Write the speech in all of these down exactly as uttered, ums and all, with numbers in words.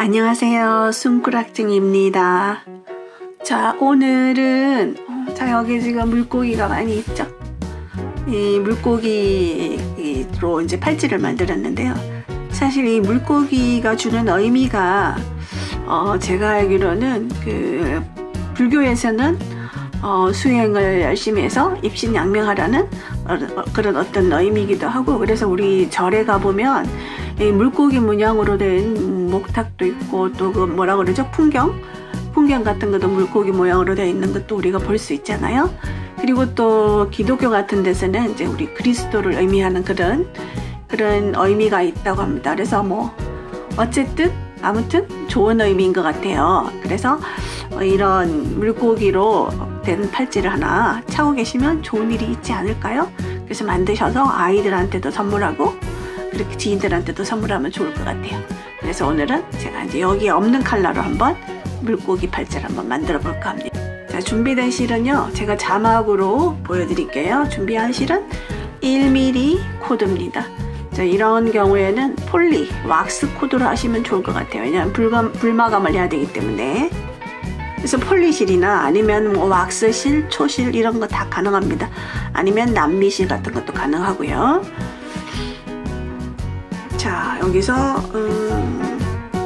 안녕하세요. 숨꾸락증입니다. 자, 오늘은 자 여기 지금 물고기가 많이 있죠. 이 물고기로 이제 팔찌를 만들었는데요. 사실 이 물고기가 주는 의미가 어, 제가 알기로는 그 불교에서는 어, 수행을 열심히 해서 입신양명하라는 어, 그런 어떤 의미이기도 하고, 그래서 우리 절에 가보면 이 물고기 문양으로 된 목탁도 있고, 또 그 뭐라 그러죠? 풍경? 풍경 같은 것도 물고기 모양으로 되어 있는 것도 우리가 볼 수 있잖아요. 그리고 또 기독교 같은 데서는 이제 우리 그리스도를 의미하는 그런 그런 의미가 있다고 합니다. 그래서 뭐 어쨌든 아무튼 좋은 의미인 것 같아요. 그래서 이런 물고기로 된 팔찌를 하나 차고 계시면 좋은 일이 있지 않을까요? 그래서 만드셔서 아이들한테도 선물하고 그렇게 지인들한테도 선물하면 좋을 것 같아요. 그래서 오늘은 제가 이제 여기에 없는 컬러로 한번 물고기 팔찌를 한번 만들어 볼까 합니다. 자, 준비된 실은요, 제가 자막으로 보여드릴게요. 준비한 실은 일 밀리미터 코드입니다. 자, 이런 경우에는 폴리, 왁스 코드로 하시면 좋을 것 같아요. 왜냐하면 불감, 불마감을 해야 되기 때문에. 그래서 폴리실이나 아니면 뭐 왁스실, 초실 이런 거 다 가능합니다. 아니면 남미실 같은 것도 가능하고요. 자, 여기서 음,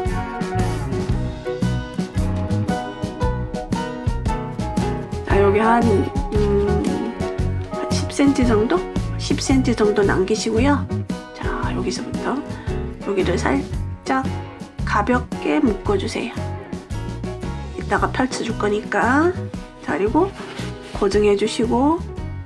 자, 여기 한, 음, 한 십 센티미터 정도? 십 센티미터 정도 남기시고요. 자, 여기서부터 여기를 살짝 가볍게 묶어주세요. 이따가 펼쳐줄 거니까. 자, 그리고 고정해 주시고,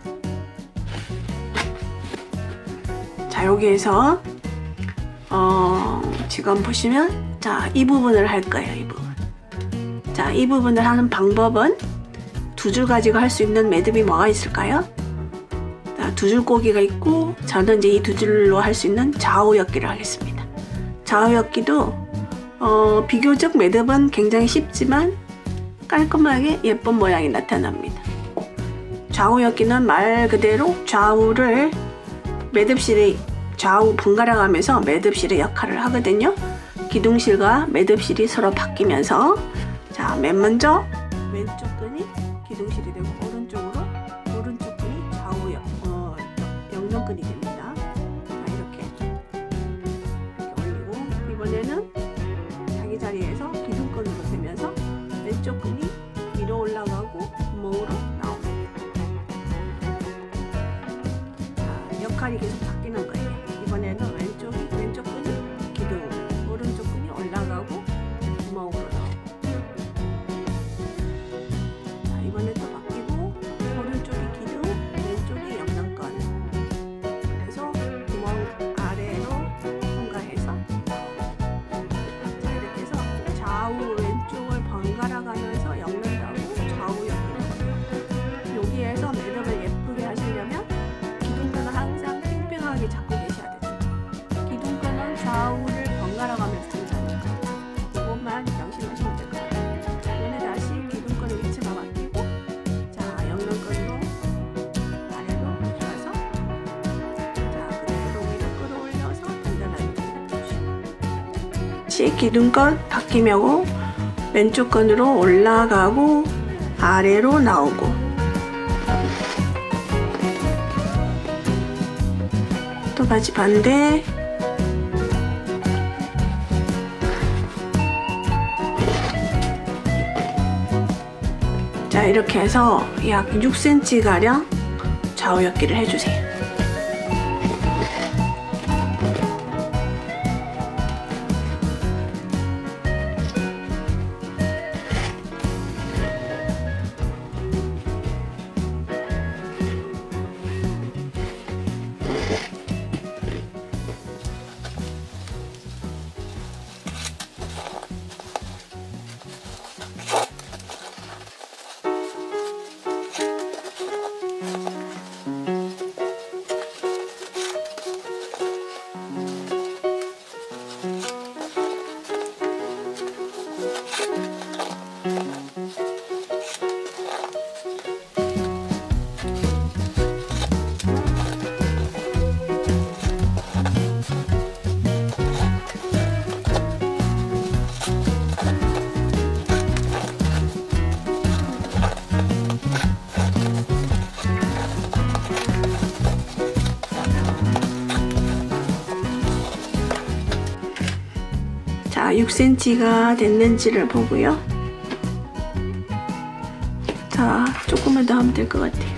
자, 여기에서 어, 지금 보시면 자, 이 부분을 할 거예요. 이 부분. 자, 이 부분을 하는 방법은 두 줄 가지고 할 수 있는 매듭이 뭐가 있을까요? 자, 두 줄 꼬기가 있고, 저는 이제 이 두 줄로 할 수 있는 좌우 엮기를 하겠습니다. 좌우 엮기도 어, 비교적 매듭은 굉장히 쉽지만 깔끔하게 예쁜 모양이 나타납니다. 좌우 엮기는 말 그대로 좌우를 매듭실에 좌우 번갈아 가면서 매듭실의 역할을 하거든요. 기둥실과 매듭실이 서로 바뀌면서, 자, 맨 먼저 왼쪽 끈이 기둥실이 되고, 오른쪽으로 오른쪽 끈이 좌우 역, 어, 영정끈이 됩니다. 자, 이렇게, 이렇게 올리고, 이번에는 자기 자리에서 기둥끈으로 되면서 왼쪽 끈이 위로 올라가고 구멍으로 나옵니다. 자, 역할이 계속 바뀌는 거예요. 이번에는 왼쪽이 왼쪽 끈이 기둥, 오른쪽 끈이 올라가고 구멍으로 나오고. 자, 이번에 또 바뀌고, 오른쪽이 기둥, 왼쪽이 영정끈. 그래서 구멍 아래로 통과해서. 자, 이렇게 해서 좌우 왼쪽을 번갈아 가면서 엮는다고 좌우 엮기. 여기에서 매듭을 예쁘게 하시려면 기둥끈을 항상 팽팽하게 잡고 계셔야 돼요. 기둥끈은 좌우를 번갈아 가면서 된다니까. 그것만 명심하시면 될 것 같아요. 얘는 다시 기둥끈의 위치가 바뀌고, 자, 영정끈으로 아래로 해줘서, 자, 그대로 위로 끌어올려서 단단하게 잡아주시고. 다시 기둥끈 바뀌며 왼쪽 끈으로 올라가고 아래로 나오고, 또 다시 반대. 자, 이렇게 해서 약 육 센티미터 가량 좌우 엮기를 해주세요. 자, 육 센티미터가 됐는지를 보고요. 자, 조금만 더 하면 될 것 같아요.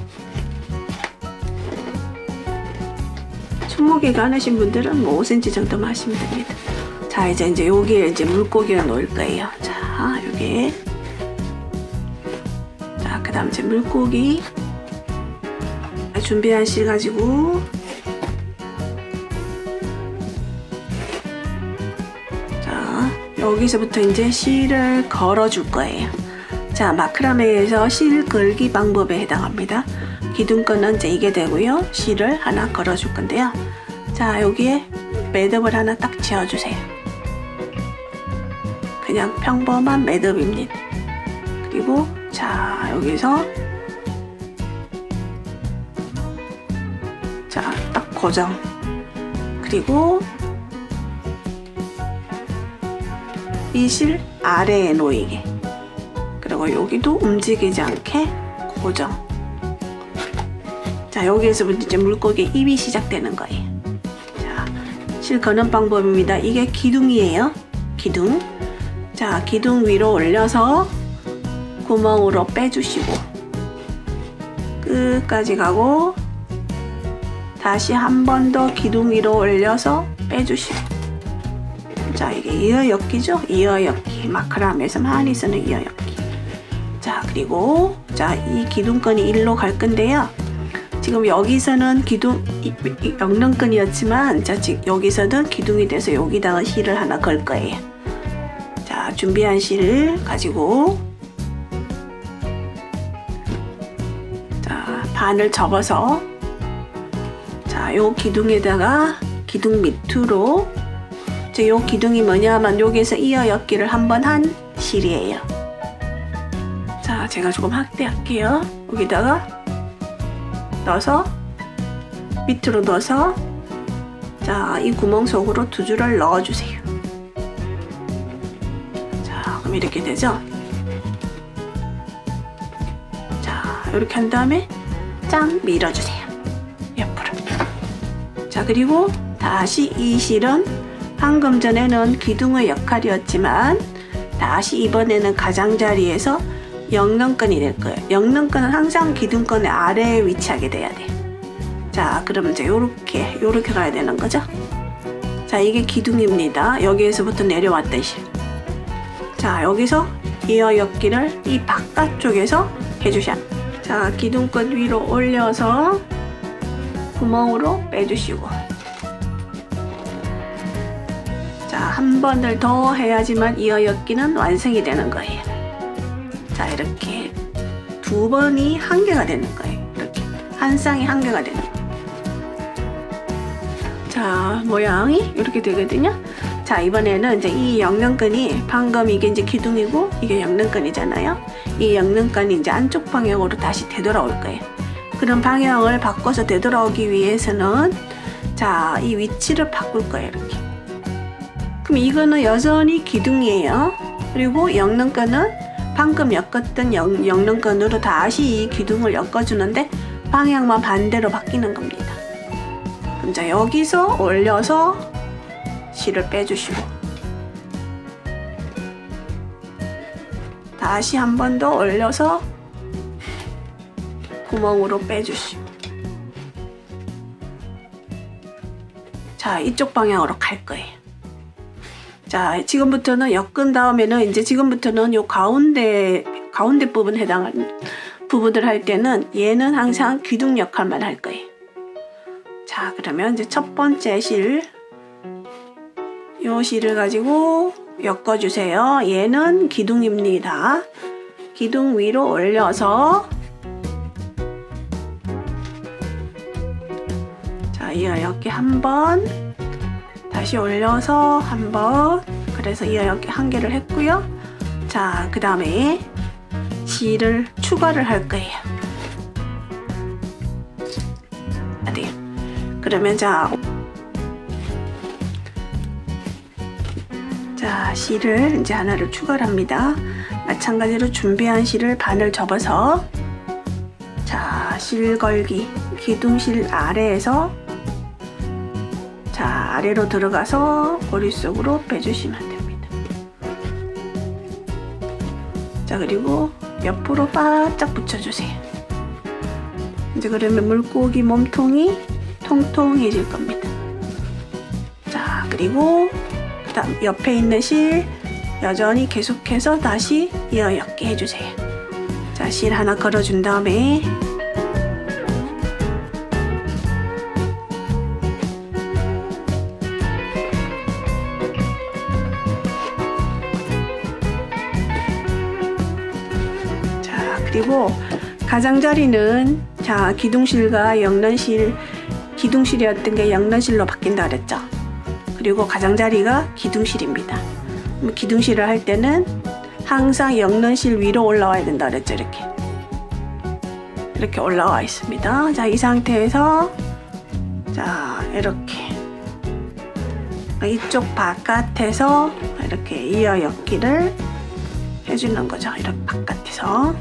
손목이 가느신 분들은 뭐 오 센티미터 정도만 하시면 됩니다. 자, 이제 이제 여기에 이제 물고기를 넣을 거예요. 자, 여기에. 자, 그 다음 이제 물고기. 준비한 실 가지고. 자, 여기서부터 이제 실을 걸어 줄 거예요. 자, 마크라메에서 실 걸기 방법에 해당합니다. 기둥끈은 이제 이게 되고요. 실을 하나 걸어 줄 건데요. 자, 여기에 매듭을 하나 딱 지어 주세요. 그냥 평범한 매듭입니다. 그리고 자, 여기서 자, 딱 고정. 그리고 이 실 아래에 놓이게. 그리고 여기도 움직이지 않게 고정. 자, 여기에서부터 이제 물고기 입이 시작되는 거예요. 자, 실 거는 방법입니다. 이게 기둥이에요. 기둥. 자, 기둥 위로 올려서 구멍으로 빼주시고 끝까지 가고 다시 한 번 더 기둥 위로 올려서 빼주시고. 자, 이게 이어엮기죠? 이어엮기. 마크라메에서 많이 쓰는 이어엮기. 자, 그리고 자, 이 기둥끈이 일로 갈 건데요. 지금 여기서는 기둥 영능끈이었지만 자, 지금 여기서는 기둥이 돼서 여기다가 실을 하나 걸 거예요. 자, 준비한 실을 가지고 자, 반을 접어서 자, 요 기둥에다가 기둥 밑으로 이제 요 기둥이 뭐냐면 여기에서 이어엮기를 한번 한 실이에요. 자, 제가 조금 확대할게요. 여기다가 넣어서 밑으로 넣어서 자, 이 구멍 속으로 두 줄을 넣어주세요. 자, 그럼 이렇게 되죠? 자, 이렇게 한 다음에 짱 밀어주세요. 옆으로. 자, 그리고 다시 이 실은 방금 전에는 기둥의 역할이었지만 다시 이번에는 가장자리에서 영능끈이 될 거예요. 영능끈은 항상 기둥끈의 아래에 위치하게 돼야 돼요. 자, 그럼 이제 요렇게 요렇게 가야 되는 거죠. 자, 이게 기둥입니다. 여기에서부터 내려왔던 실. 자, 여기서 이어엮기를 이 바깥쪽에서 해주셔야 돼요. 자, 기둥끈 위로 올려서 구멍으로 빼주시고. 자, 한 번을 더 해야지만 이어엮기는 완성이 되는 거예요. 자, 이렇게 두 번이 한 개가 되는 거예요. 이렇게 한 쌍이 한 개가 되는 거예요. 자, 모양이 이렇게 되거든요. 자, 이번에는 이제 이 영능끈이 방금 이게 이제 기둥이고 이게 영능끈이잖아요. 이 영능끈이 이제 안쪽 방향으로 다시 되돌아올 거예요. 그런 방향을 바꿔서 되돌아오기 위해서는 자, 이 위치를 바꿀 거예요. 이렇게. 그럼 이거는 여전히 기둥이에요. 그리고 영능끈은 방금 엮었던 영, 영능끈으로 다시 이 기둥을 엮어주는데 방향만 반대로 바뀌는 겁니다. 그럼 자, 여기서 올려서 실을 빼주시고 다시 한 번 더 올려서 구멍으로 빼주시고 자, 이쪽 방향으로 갈 거예요. 자, 지금부터는 엮은 다음에는 이제 지금부터는 요 가운데 가운데 부분 해당하는 부분을 할 때는 얘는 항상 기둥 역할만 할 거예요. 자, 그러면 이제 첫 번째 실, 요 실을 가지고 엮어주세요. 얘는 기둥입니다. 기둥 위로 올려서 자, 이어엮기 한 번, 다시 올려서 한 번, 그래서 이어엮기 한 개를 했고요. 자, 그 다음에 실을 추가를 할 거예요. 어때요? 그러면 자, 자, 실을 이제 하나를 추가를 합니다. 마찬가지로 준비한 실을 반을 접어서 자, 실 걸기, 기둥실 아래에서 자, 아래로 들어가서 고리 속으로 빼주시면 됩니다. 자, 그리고 옆으로 바짝 붙여주세요. 이제 그러면 물고기 몸통이 통통해질 겁니다. 자, 그리고 그 다음 옆에 있는 실 여전히 계속해서 다시 이어 엮기 해주세요. 자, 실 하나 걸어준 다음에 그리고 가장자리는 자 기둥실과 영런실, 기둥실이었던 게 영런실로 바뀐다 그랬죠. 그리고 가장자리가 기둥실입니다. 기둥실을 할 때는 항상 영런실 위로 올라와야 된다 그랬죠. 이렇게 이렇게 올라와 있습니다. 자, 이 상태에서 자 이렇게 이쪽 바깥에서 이렇게 이어 엮기를 해주는 거죠. 이렇게 바깥에서.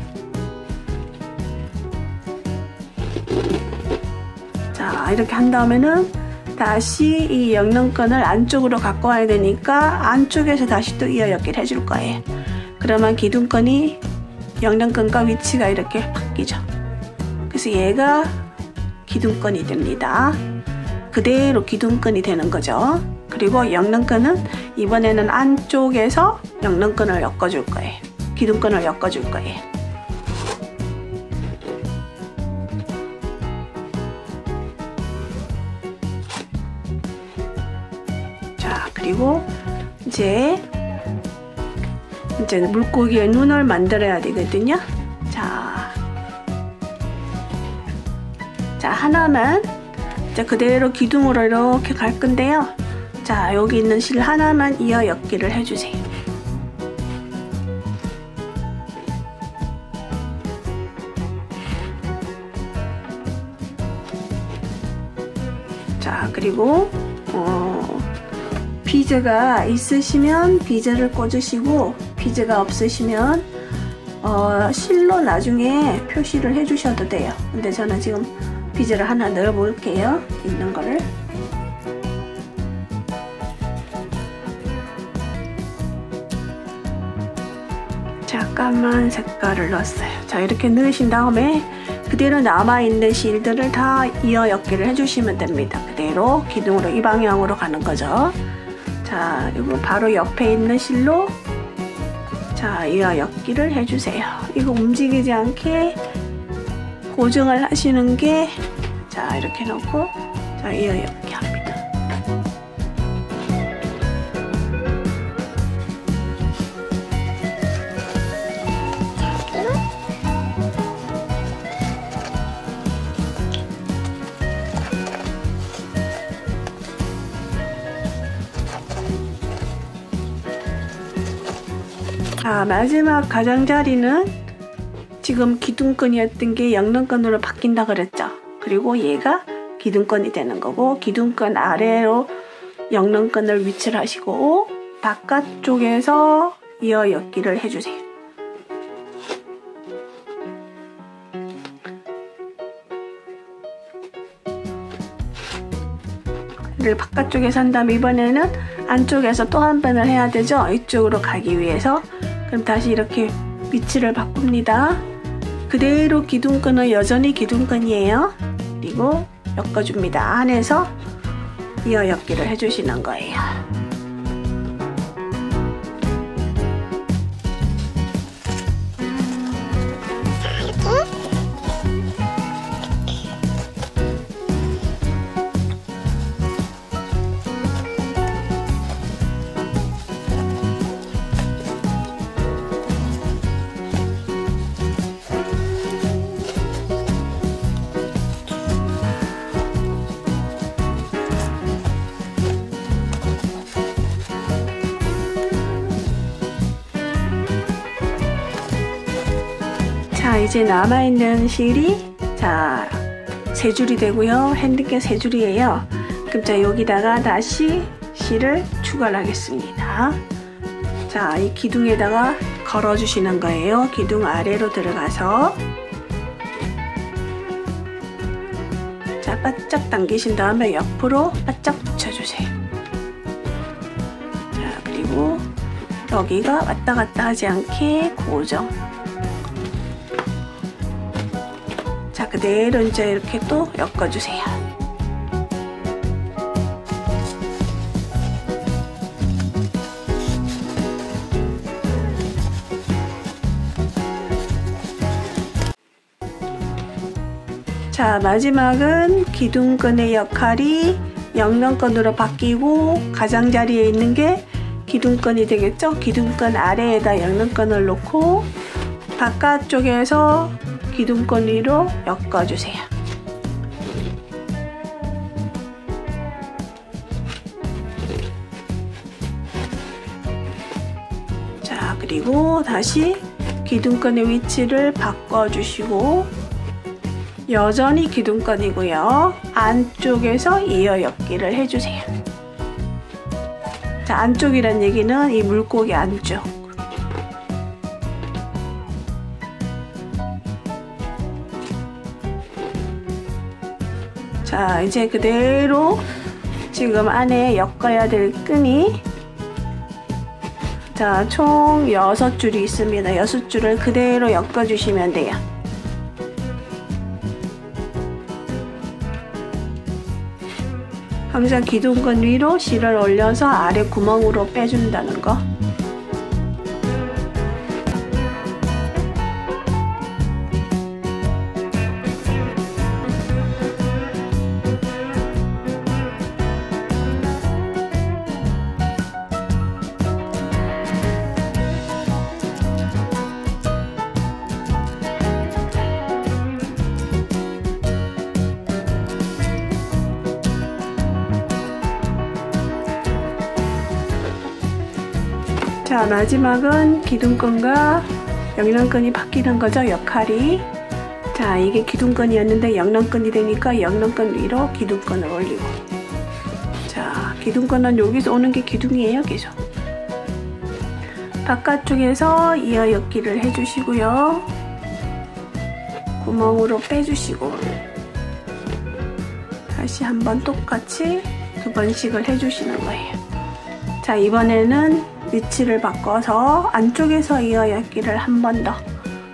자, 이렇게 한 다음에는 다시 이 엮는끈을 안쪽으로 갖고 와야 되니까 안쪽에서 다시 또 이어 엮기를 해줄 거예요. 그러면 기둥끈이 엮는끈과 위치가 이렇게 바뀌죠. 그래서 얘가 기둥끈이 됩니다. 그대로 기둥끈이 되는 거죠. 그리고 엮는끈은 이번에는 안쪽에서 엮는끈을 엮어줄 거예요. 기둥끈을 엮어줄 거예요. 그리고 이제 이제 물고기의 눈을 만들어야 되거든요. 자, 자 하나만 이제 그대로 기둥으로 이렇게 갈 건데요. 자, 여기 있는 실 하나만 이어 엮기를 해주세요. 자, 그리고 어, 비즈가 있으시면 비즈를 꽂으시고 비즈가 없으시면 어, 실로 나중에 표시를 해주셔도 돼요. 근데 저는 지금 비즈를 하나 넣어 볼게요. 있는 거를. 잠깐만 색깔을 넣었어요. 자, 이렇게 넣으신 다음에 그대로 남아있는 실들을 다 이어 엮기를 해주시면 됩니다. 그대로 기둥으로 이 방향으로 가는 거죠. 자, 그리고 바로 옆에 있는 실로 자 이어 엮기를 해주세요. 이거 움직이지 않게 고정을 하시는 게 자 이렇게 놓고 자 이어 엮기 합니다. 자, 마지막 가장자리는 지금 기둥끈이었던 게 엮는끈으로 바뀐다 그랬죠. 그리고 얘가 기둥끈이 되는 거고, 기둥끈 아래로 엮는끈을 위치를 하시고 바깥쪽에서 이어 엮기를 해주세요. 그리고 바깥쪽에서 한 다음에 이번에는 안쪽에서 또 한 번을 해야 되죠. 이쪽으로 가기 위해서. 그럼 다시 이렇게 위치를 바꿉니다. 그대로 기둥끈은 여전히 기둥끈이에요. 그리고 엮어줍니다. 안에서 이어 엮기를 해주시는 거예요. 자, 이제 남아있는 실이 자 세 줄이 되고요. 핸드캡 세 줄이에요. 그럼 자 여기다가 다시 실을 추가를 하겠습니다. 자, 이 기둥에다가 걸어 주시는 거예요. 기둥 아래로 들어가서 자 바짝 당기신 다음에 옆으로 바짝 붙여주세요. 자, 그리고 여기가 왔다 갔다 하지 않게 고정. 그대로 이제 이렇게 또 엮어주세요. 자, 마지막은 기둥끈의 역할이 영런끈으로 바뀌고 가장자리에 있는 게 기둥끈이 되겠죠? 기둥끈 아래에다 영런끈을 놓고 바깥쪽에서 기둥끈 위로 엮어주세요. 자, 그리고 다시 기둥끈의 위치를 바꿔주시고 여전히 기둥끈이고요. 안쪽에서 이어 엮기를 해주세요. 자, 안쪽이란 얘기는 이 물고기 안쪽. 자, 이제 그대로 지금 안에 엮어야 될 끈이 자, 총 여섯 줄이 있습니다. 여섯 줄을 그대로 엮어주시면 돼요. 항상 기둥끈 위로 실을 올려서 아래 구멍으로 빼준다는 거. 자, 마지막은 기둥끈과 영런끈이 바뀌는 거죠, 역할이. 자, 이게 기둥끈이었는데 영런끈이 되니까 영런끈 위로 기둥끈을 올리고. 자, 기둥끈은 여기서 오는 게 기둥이에요, 계속. 바깥쪽에서 이어 엮기를 해주시고요. 구멍으로 빼주시고. 다시 한번 똑같이 두 번씩을 해주시는 거예요. 자, 이번에는 위치를 바꿔서 안쪽에서 이어 엮기를 한 번 더.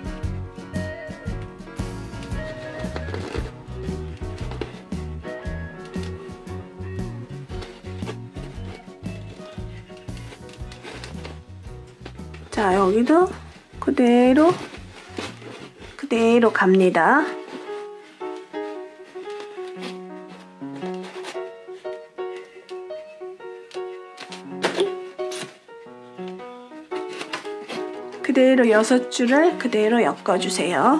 자, 여기도 그대로 그대로 갑니다. 그대로 여섯 줄을 그대로 엮어주세요.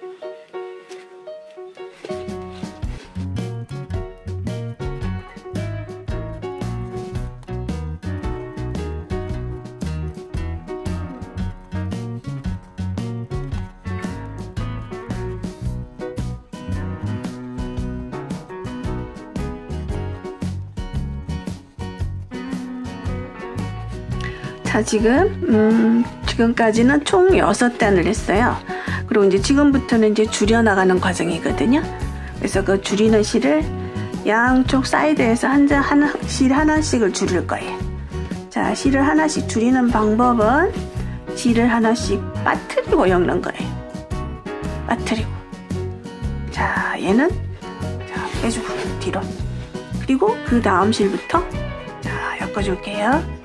자, 지금 음, 지금까지는 총 여섯 단을 했어요. 그리고 이제 지금부터는 이제 줄여나가는 과정이거든요. 그래서 그 줄이는 실을 양쪽 사이드에서 한 장 하나, 실 하나씩을 줄일 거예요. 자, 실을 하나씩 줄이는 방법은 실을 하나씩 빠뜨리고 엮는 거예요. 빠뜨리고. 자, 얘는 자, 빼주고 뒤로. 그리고 그 다음 실부터 자, 엮어줄게요.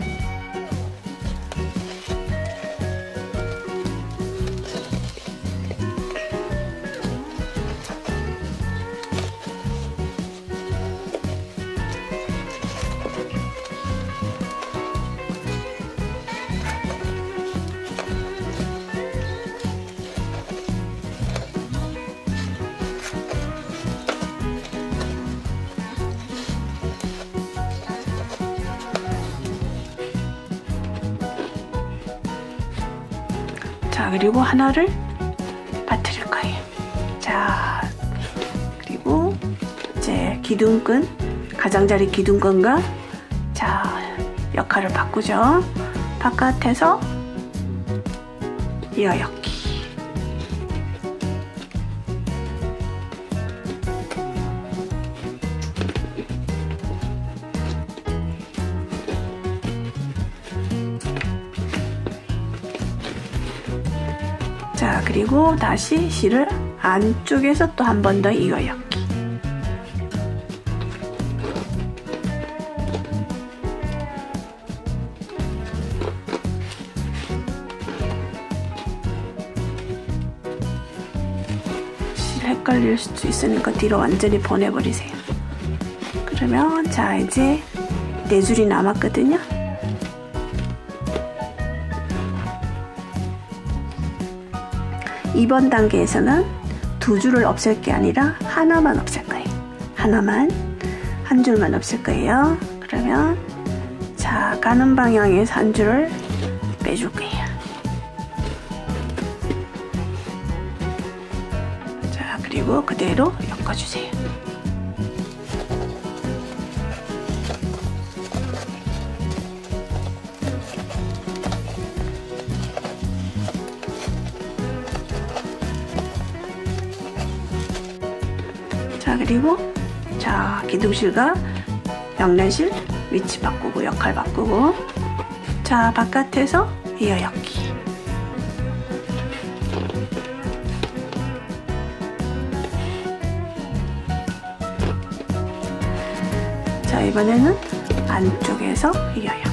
자, 그리고 하나를 빠뜨릴 거예요. 자, 그리고 이제 기둥끈, 가장자리 기둥끈과 자, 역할을 바꾸죠. 바깥에서 이어 엮기. 자, 자, 그리고 다시 실을 안쪽에서 또 한 번 더 이어엮기. 실 헷갈릴 수도 있으니까 뒤로 완전히 보내버리세요. 그러면 자, 이제 네 줄이 남았거든요. 이번 단계에서는 두 줄을 없앨 게 아니라 하나만 없앨 거예요. 하나만, 한 줄만 없앨 거예요. 그러면 자, 가는 방향에서 한 줄을 빼줄 거예요. 자, 그리고 그대로 엮어주세요. 자, 그리고 자, 기둥실과 양면실 위치 바꾸고 역할 바꾸고, 자, 바깥에서 이어엮기. 자, 이번에는 안쪽에서 이어엮기.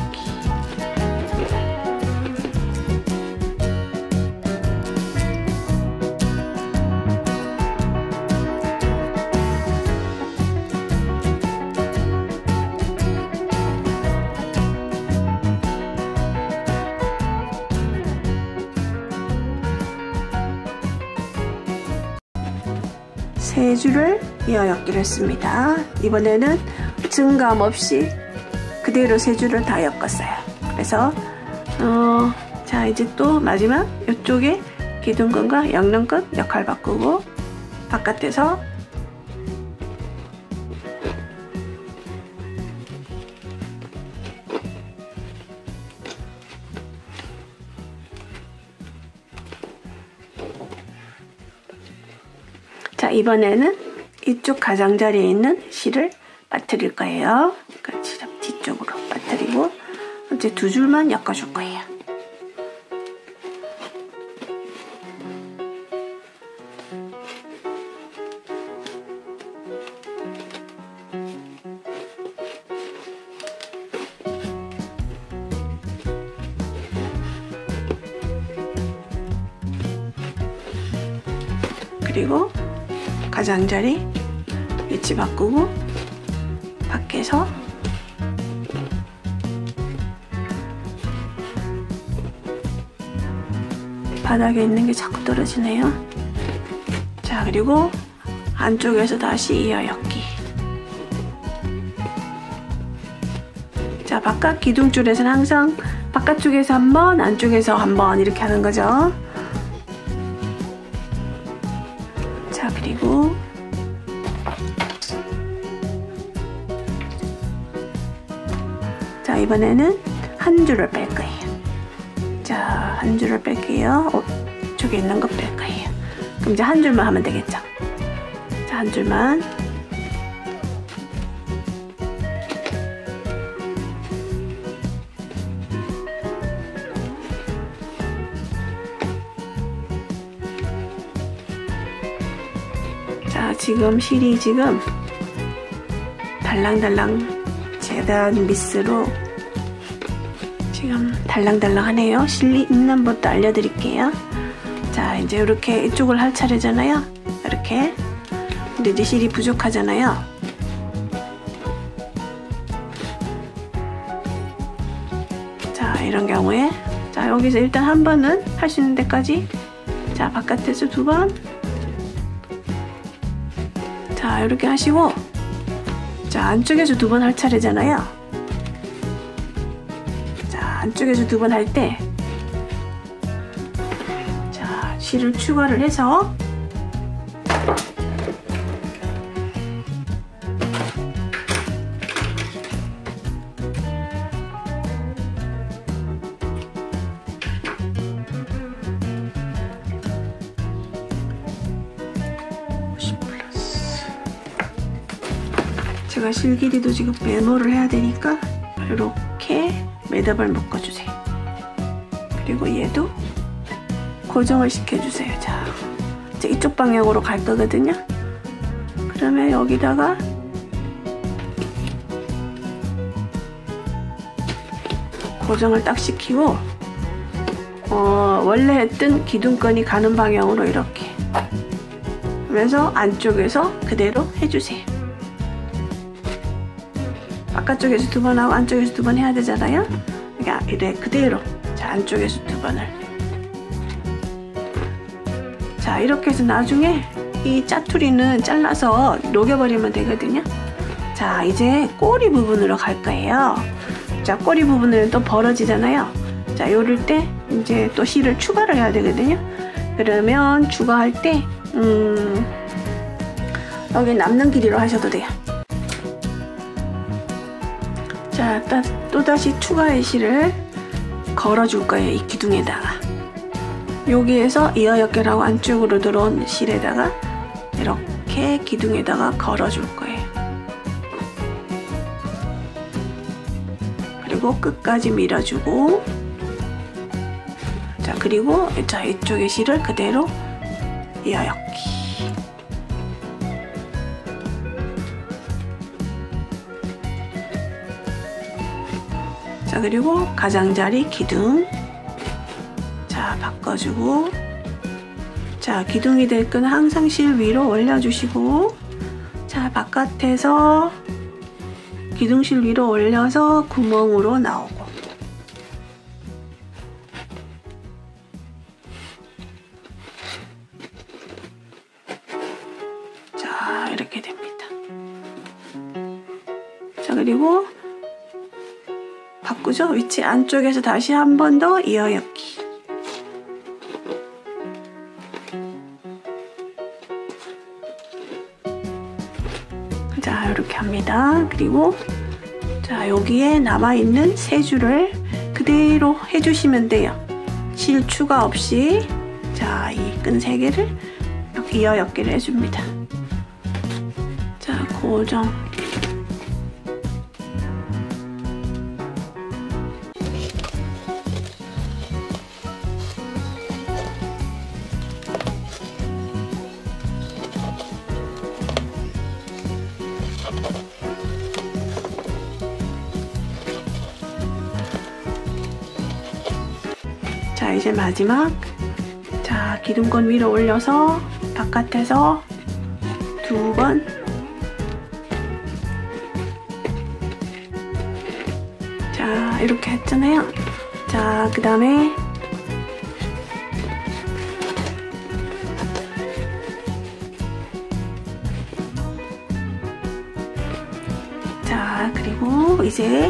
세 줄을 이어엮기를 했습니다. 이번에는 증감 없이 그대로 세 줄을 다 엮었어요. 그래서 어, 자, 이제 또 마지막 이쪽에 기둥끈과 엮는 끝 역할 바꾸고 바깥에서 자, 이번에는 이쪽 가장자리에 있는 실을 빠뜨릴 거예요. 그렇지, 뒤쪽으로 빠뜨리고 이제 두 줄만 엮어줄 거예요. 그리고 가장자리 위치 바꾸고 밖에서 바닥에 있는 게 자꾸 떨어지네요. 자, 그리고 안쪽에서 다시 이어엮기. 자, 바깥 기둥줄에서는 항상 바깥쪽에서 한 번, 안쪽에서 한 번 이렇게 하는 거죠. 자, 그리고 자, 이번에는 한 줄을 뺄 거예요. 자, 한 줄을 뺄게요. 어, 저기 있는 거 뺄 거예요. 그럼 이제 한 줄만 하면 되겠죠. 자, 한 줄만. 자, 지금 실이 지금 달랑달랑 재단 미스로 지금 달랑달랑하네요. 실이 있는 법도 알려드릴게요. 자, 이제 이렇게 이쪽을 할 차례잖아요. 이렇게. 근데 이제 실이 부족하잖아요. 자, 이런 경우에 자, 여기서 일단 한 번은 할 수 있는 데까지, 자, 바깥에서 두 번, 자, 이렇게 하시고, 자, 안쪽에서 두 번 할 차례잖아요. 자, 안쪽에서 두 번 할 때, 자, 실을 추가를 해서 제가 실 길이도 지금 메모를 해야 되니까 이렇게 매듭을 묶어주세요. 그리고 얘도 고정을 시켜주세요. 자, 이제 이쪽 방향으로 갈 거거든요. 그러면 여기다가 고정을 딱 시키고 어, 원래 했던 기둥끈이 가는 방향으로 이렇게 그래서 안쪽에서 그대로 해주세요. 바깥쪽에서 두 번 하고 안쪽에서 두 번 해야 되잖아요. 그러니까 이래 그대로 자 안쪽에서 두 번을 자 이렇게 해서 나중에 이 짜투리는 잘라서 녹여버리면 되거든요. 자 이제 꼬리 부분으로 갈 거예요. 자 꼬리 부분은 또 벌어지잖아요. 자 요럴 때 이제 또 실을 추가를 해야 되거든요. 그러면 추가할 때 음, 여기 남는 길이로 하셔도 돼요. 자 또다시 추가의 실을 걸어줄 거예요. 이 기둥에다가 여기에서 이어역결하고 안쪽으로 들어온 실에다가 이렇게 기둥에다가 걸어줄 거예요. 그리고 끝까지 밀어주고 자 그리고 자 이쪽의 실을 그대로 이어역기 자 그리고 가장자리 기둥 자 바꿔주고 자 기둥이 될 끈 항상 실 위로 올려주시고 자 바깥에서 기둥실 위로 올려서 구멍으로 나오고 자 이렇게 됩니다. 자 그리고 바꾸죠. 위치 안쪽에서 다시 한 번 더 이어역기 자 이렇게 합니다. 그리고 자 여기에 남아있는 세 줄을 그대로 해주시면 돼요. 실 추가 없이 자 이 끈 세 개를 이렇게 이어역기를 해줍니다. 자 고정 자 이제 마지막 자 기둥권 위로 올려서 바깥에서 두 번 자 이렇게 했잖아요. 자 그 다음에 자 그리고 이제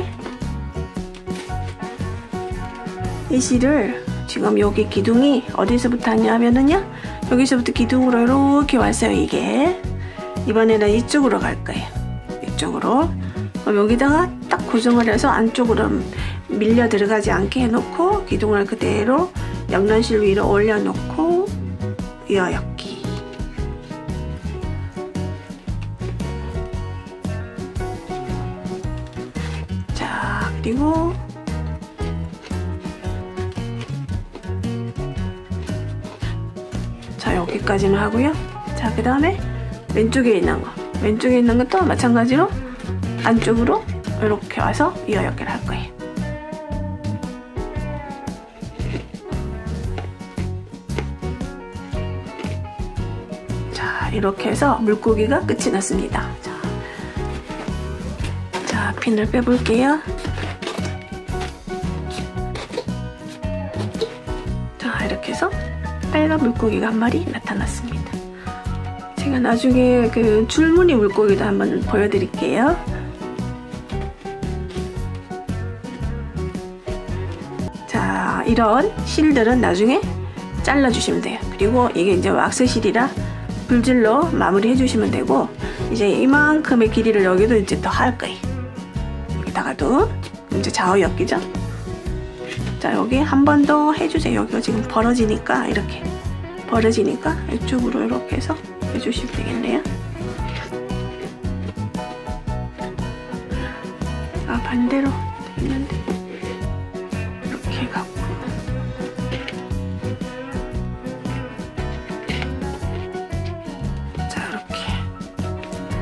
이 실을 지금 여기 기둥이 어디서부터 하냐면은요 여기서부터 기둥으로 이렇게 왔어요. 이게 이번에는 이쪽으로 갈 거예요. 이쪽으로 그럼 여기다가 딱 고정을 해서 안쪽으로 밀려 들어가지 않게 해놓고 기둥을 그대로 양면실 위로 올려놓고 이어역기 자 그리고 자 여기까지는 하고요. 자 그 다음에 왼쪽에 있는 거 왼쪽에 있는 것도 마찬가지로 안쪽으로 이렇게 와서 이어역기를 할 거예요. 자 이렇게 해서 물고기가 끝이 났습니다. 자, 자 핀을 빼볼게요. 자 이렇게 해서 빨간 물고기가 한 마리 나타났습니다. 제가 나중에 그 줄무늬 물고기도 한번 보여드릴게요. 자 이런 실들은 나중에 잘라주시면 돼요. 그리고 이게 이제 왁스실이라 불질로 마무리 해주시면 되고 이제 이만큼의 길이를 여기도 이제 더 할 거예요. 여기다가도 이제 좌우역기죠. 자 여기 한 번 더 해주세요. 여기가 지금 벌어지니까 이렇게 벌어지니까 이쪽으로 이렇게 해서 해주시면 되겠네요. 아 반대로 있는데 이렇게 해갖고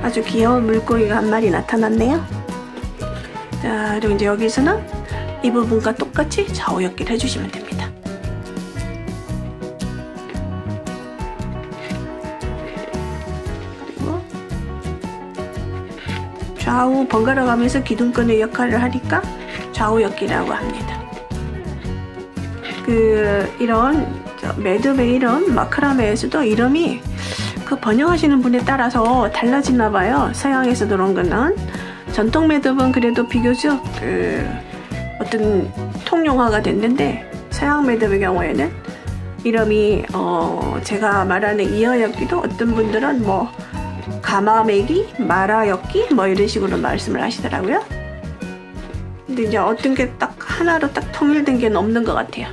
아주 귀여운 물고기가 한 마리 나타났네요. 자, 그리고 이제 여기서는 이 부분과 똑같이 좌우역기를 해주시면 됩니다. 그리고 좌우 번갈아 가면서 기둥끈의 역할을 하니까 좌우역기라고 합니다. 그 이런 매듭의 마크라메에서도 이름이 그 번역하시는 분에 따라서 달라지나 봐요. 서양에서 들어온 거는 전통 매듭은 그래도 비교적 그 어떤 통용화가 됐는데, 서양 매듭의 경우에는 이름이 어 제가 말하는 이어역기도 어떤 분들은 뭐 가마매기, 마라역기 뭐 이런 식으로 말씀을 하시더라고요. 근데 이제 어떤 게 딱 하나로 딱 통일된 게 없는 것 같아요.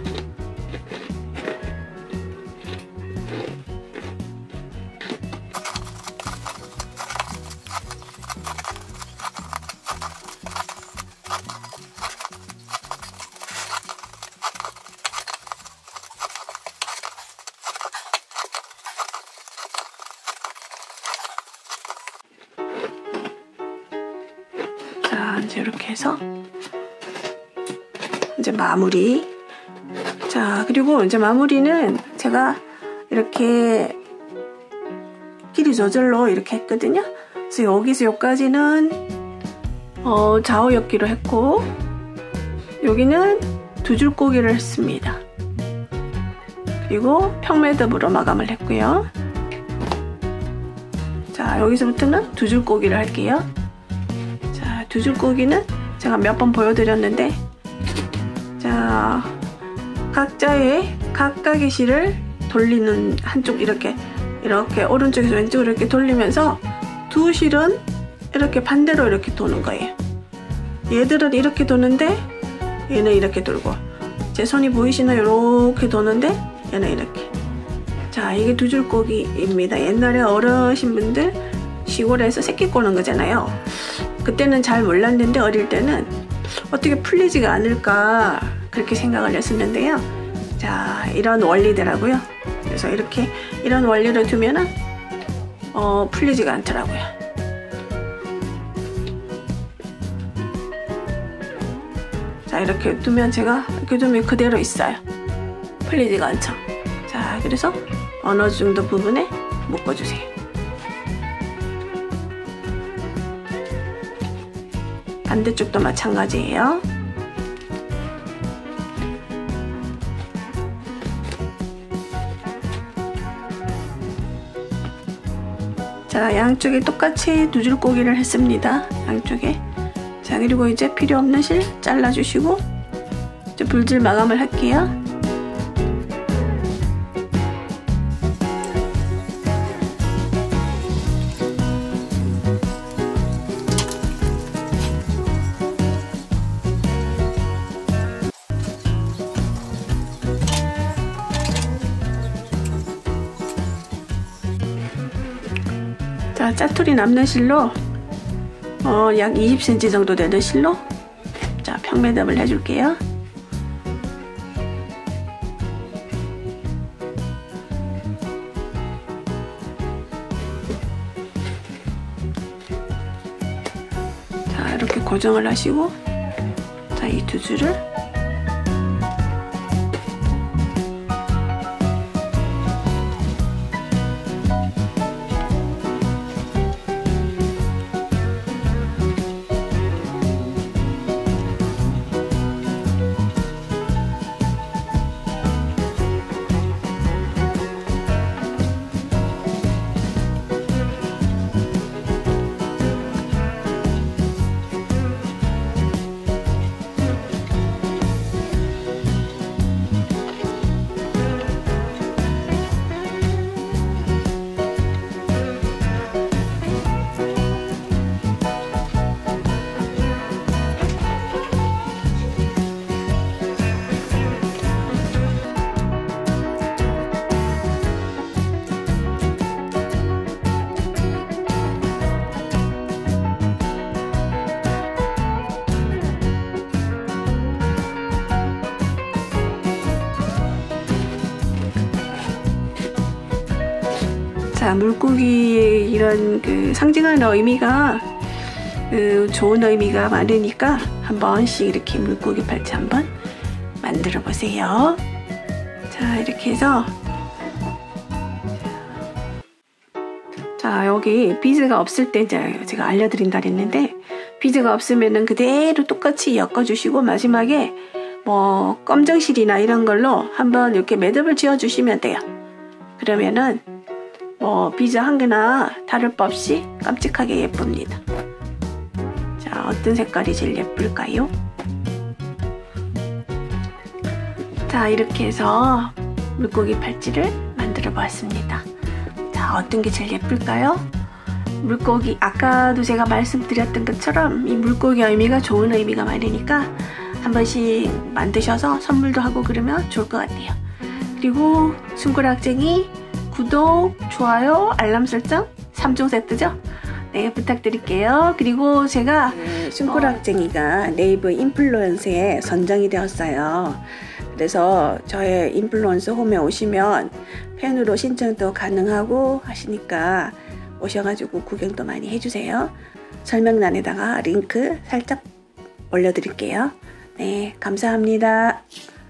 자, 이제 이렇게 해서 이제 마무리. 자, 그리고 이제 마무리는 제가 이렇게 길이 조절로 이렇게 했거든요. 그래서 여기서 여기까지는 어, 좌우역기로 했고, 여기는 두 줄 꼬기를 했습니다. 그리고 평매듭으로 마감을 했고요. 자, 여기서부터는 두 줄 꼬기를 할게요. 자, 두 줄 꼬기는 제가 몇 번 보여드렸는데, 자, 각자의 각각의 실을 돌리는, 한쪽 이렇게 이렇게 오른쪽에서 왼쪽으로 이렇게 돌리면서 두 실은 이렇게 반대로 이렇게 도는 거예요. 얘들은 이렇게 도는데 얘는 이렇게 돌고, 제 손이 보이시나요? 이렇게 도는데 얘는 이렇게. 자, 이게 두 줄 꼬기입니다. 옛날에 어르신분들 시골에서 새끼 꼬는 거잖아요. 그때는 잘 몰랐는데 어릴 때는 어떻게 풀리지가 않을까 그렇게 생각을 했었는데요. 자, 이런 원리더라고요. 그래서 이렇게 이런 원리를 두면은 어, 풀리지가 않더라고요. 자, 이렇게 두면 제가 이렇게 두면 그대로 있어요. 풀리지가 않죠. 자, 그래서 어느 정도 부분에 묶어주세요. 반대쪽도 마찬가지예요. 자, 양쪽에 똑같이 두 줄 꼬기를 했습니다. 양쪽에. 자, 그리고 이제 필요 없는 실 잘라주시고 이제 불질 마감을 할게요. 자, 짜투리 남는 실로 어, 약 이십 센티미터 정도 되는 실로 자, 평매듭을 해줄게요. 자, 이렇게 고정을 하시고, 자, 이 두 줄을 자, 물고기의 이런 그 상징하는 의미가 그 좋은 의미가 많으니까 한 번씩 이렇게 물고기 팔찌 한번 만들어 보세요. 자, 이렇게 해서 자, 여기 비즈가 없을 때 이제 제가 알려드린다 그랬는데, 비즈가 없으면은 그대로 똑같이 엮어주시고 마지막에 뭐 검정실이나 이런 걸로 한번 이렇게 매듭을 지어주시면 돼요. 그러면은 뭐 비즈 한 개나 다를 바 없이 깜찍하게 예쁩니다. 자, 어떤 색깔이 제일 예쁠까요? 자, 이렇게 해서 물고기 팔찌를 만들어 보았습니다. 자, 어떤 게 제일 예쁠까요? 물고기, 아까도 제가 말씀드렸던 것처럼 이 물고기 의미가 좋은 의미가 많으니까 한 번씩 만드셔서 선물도 하고 그러면 좋을 것 같아요. 그리고 숨고락쟁이 구독, 좋아요, 알람 설정 삼 종 세트죠? 네, 부탁드릴게요. 그리고 제가 숨고락쟁이가 네이버 인플루언서에 선정이 되었어요. 그래서 저의 인플루언서 홈에 오시면 팬으로 신청도 가능하고 하시니까 오셔가지고 구경도 많이 해주세요. 설명란에다가 링크 살짝 올려드릴게요. 네, 감사합니다.